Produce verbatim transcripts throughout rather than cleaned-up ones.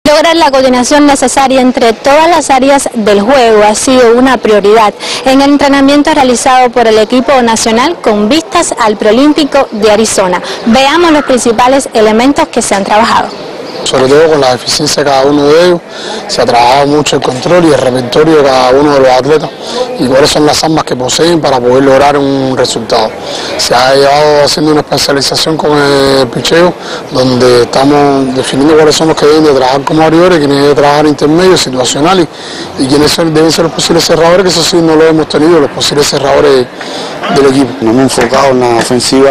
Lograr la coordinación necesaria entre todas las áreas del juego ha sido una prioridad en el entrenamiento realizado por el equipo nacional con vistas al Preolímpico de Arizona. Veamos los principales elementos que se han trabajado. Sobre todo con la eficiencia de cada uno de ellos, se ha trabajado mucho el control y el repertorio de cada uno de los atletas y cuáles son las armas que poseen para poder lograr un resultado. Se ha llevado haciendo una especialización con el picheo, donde estamos definiendo cuáles son los que deben de trabajar como abridores, quienes deben trabajar intermedios, situacionales y quiénes deben ser los posibles cerradores, que eso sí no lo hemos tenido, los posibles cerradores del equipo. Nos hemos enfocado en la ofensiva,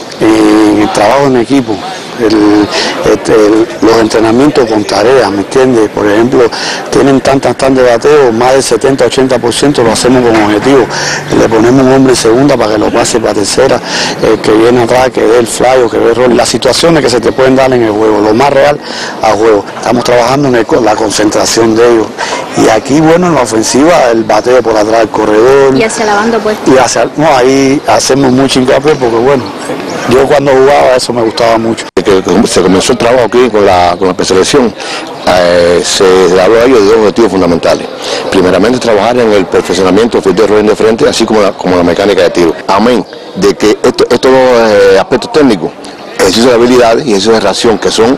en el trabajo en equipo. El, el, el, los entrenamientos con tareas, ¿me entiendes? Por ejemplo, tienen tantas tan de bateo, más del setenta a ochenta por ciento lo hacemos con objetivo. Le ponemos un hombre en segunda para que lo pase para tercera, el que viene atrás, que dé el fly o que dé el rol. Las situaciones que se te pueden dar en el juego, lo más real a juego. Estamos trabajando en el, la concentración de ellos. Y aquí, bueno, en la ofensiva, el bateo por atrás del corredor. Y hacia la banda opuesta. Y hacia, no, ahí hacemos mucho hincapié porque, bueno, yo cuando jugaba eso me gustaba mucho. Que se comenzó el trabajo aquí con la, con la preselección, eh, se habló de ellos de dos objetivos fundamentales. Primeramente, trabajar en el perfeccionamiento del de rolling de frente, así como la, como la mecánica de tiro. Amén de que esto, estos dos eh, aspectos técnicos, ejercicio de habilidades y ejercicio de reacción, que son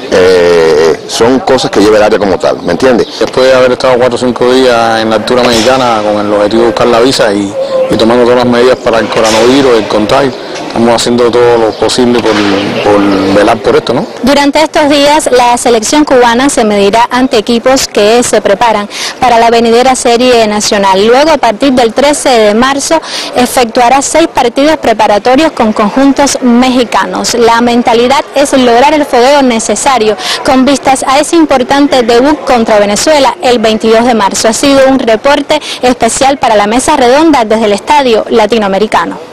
Eh, son cosas que lleva el área como tal, ¿me entiendes? Después de haber estado cuatro o cinco días en la altura mexicana con el objetivo de buscar la visa y, y tomando todas las medidas para el coronavirus, el contagio, estamos haciendo todo lo posible por, por velar por esto, ¿no? Durante estos días la selección cubana se medirá ante equipos que se preparan para la venidera serie nacional. Luego, a partir del trece de marzo, efectuará seis partidos preparatorios con conjuntos mexicanos. La mentalidad es lograr el fogueo necesario con vistas a ese importante debut contra Venezuela el veintidós de marzo. Ha sido un reporte especial para la Mesa Redonda desde el Estadio Latinoamericano.